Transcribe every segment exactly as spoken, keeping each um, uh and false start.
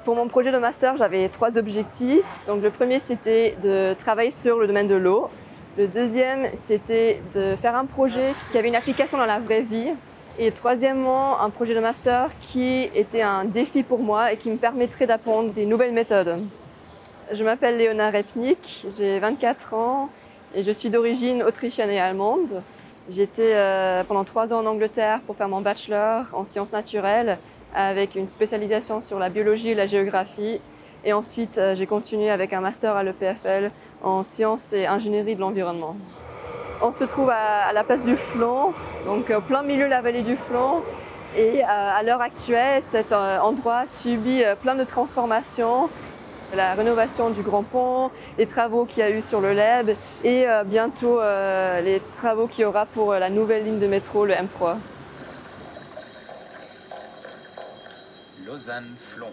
Pour mon projet de master, j'avais trois objectifs. Donc, le premier, c'était de travailler sur le domaine de l'eau. Le deuxième, c'était de faire un projet qui avait une application dans la vraie vie. Et troisièmement, un projet de master qui était un défi pour moi et qui me permettrait d'apprendre des nouvelles méthodes. Je m'appelle Léona Repnik, j'ai vingt-quatre ans et je suis d'origine autrichienne et allemande. J'étais euh, pendant trois ans en Angleterre pour faire mon bachelor en sciences naturelles avec une spécialisation sur la biologie et la géographie. Et ensuite, euh, j'ai continué avec un master à l'E P F L en sciences et ingénierie de l'environnement. On se trouve à, à la place du Flon, donc au plein milieu de la vallée du Flon. Et euh, à l'heure actuelle, cet euh, endroit subit euh, plein de transformations. La rénovation du Grand Pont, les travaux qu'il y a eu sur le L E B et euh, bientôt euh, les travaux qu'il y aura pour euh, la nouvelle ligne de métro, le M trois. Lausanne-Flon.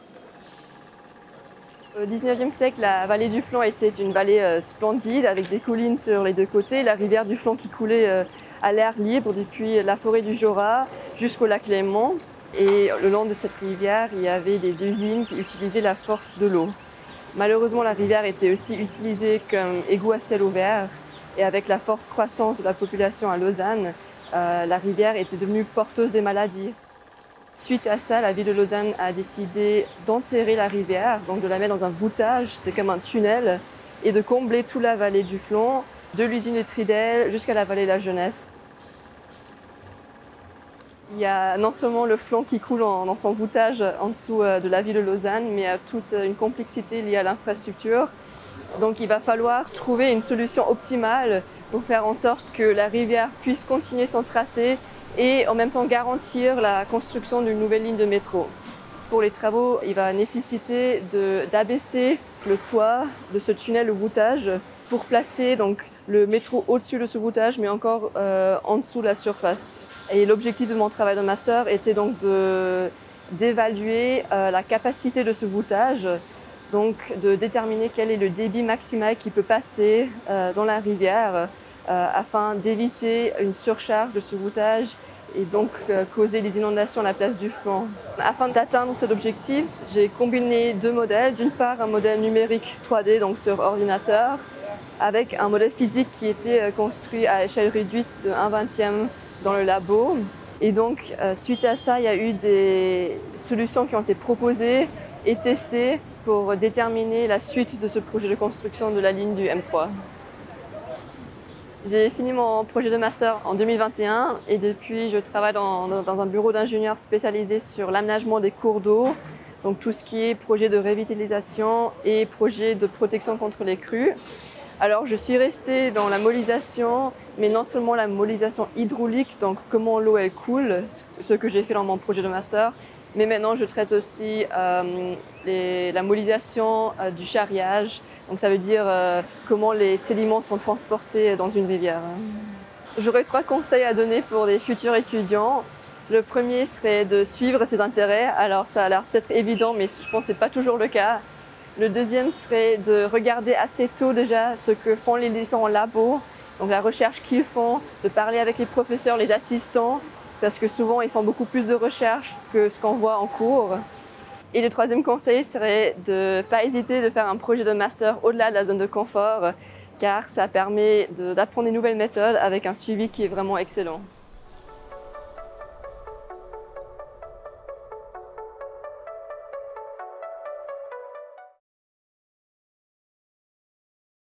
Au dix-neuvième siècle, la vallée du Flon était une vallée euh, splendide avec des collines sur les deux côtés, la rivière du Flon qui coulait euh, à l'air libre depuis la forêt du Jura jusqu'au lac Léman. Et le long de cette rivière, il y avait des usines qui utilisaient la force de l'eau. Malheureusement, la rivière était aussi utilisée comme égout à ciel ouvert. Et avec la forte croissance de la population à Lausanne, euh, la rivière était devenue porteuse des maladies. Suite à ça, la ville de Lausanne a décidé d'enterrer la rivière, donc de la mettre dans un voûtage, c'est comme un tunnel, et de combler toute la vallée du Flon, de l'usine de Tridel jusqu'à la vallée de la Jeunesse. Il y a non seulement le Flon qui coule en, dans son voûtage en dessous de la ville de Lausanne, mais il y a toute une complexité liée à l'infrastructure. Donc il va falloir trouver une solution optimale pour faire en sorte que la rivière puisse continuer son tracé et en même temps garantir la construction d'une nouvelle ligne de métro. Pour les travaux, il va nécessiter d'abaisser le toit de ce tunnel au voûtage pour placer donc, le métro au-dessus de ce voûtage, mais encore euh, en dessous de la surface. Et l'objectif de mon travail de master était donc d'évaluer euh, la capacité de ce voûtage, donc de déterminer quel est le débit maximal qui peut passer euh, dans la rivière euh, afin d'éviter une surcharge de ce voûtage et donc euh, causer des inondations à la place du Flon. Afin d'atteindre cet objectif, j'ai combiné deux modèles. D'une part, un modèle numérique trois D, donc sur ordinateur, avec un modèle physique qui était construit à échelle réduite de un vingtième dans le labo. Et donc, euh, suite à ça, il y a eu des solutions qui ont été proposées et testées pour déterminer la suite de ce projet de construction de la ligne du M trois. J'ai fini mon projet de master en deux mille vingt et un et depuis, je travaille dans, dans un bureau d'ingénieurs spécialisé sur l'aménagement des cours d'eau, donc tout ce qui est projet de revitalisation et projet de protection contre les crues. Alors, je suis restée dans la molisation, mais non seulement la molisation hydraulique, donc comment l'eau elle coule, ce que j'ai fait dans mon projet de master, mais maintenant je traite aussi euh, les, la molisation euh, du charriage, donc ça veut dire euh, comment les sédiments sont transportés dans une rivière. J'aurais trois conseils à donner pour les futurs étudiants. Le premier serait de suivre ses intérêts, alors ça a l'air peut-être évident, mais je pense que ce n'est pas toujours le cas. Le deuxième serait de regarder assez tôt déjà ce que font les différents labos, donc la recherche qu'ils font, de parler avec les professeurs, les assistants, parce que souvent ils font beaucoup plus de recherche que ce qu'on voit en cours. Et le troisième conseil serait de ne pas hésiter de faire un projet de master au-delà de la zone de confort, car ça permet d'apprendre des nouvelles méthodes avec un suivi qui est vraiment excellent.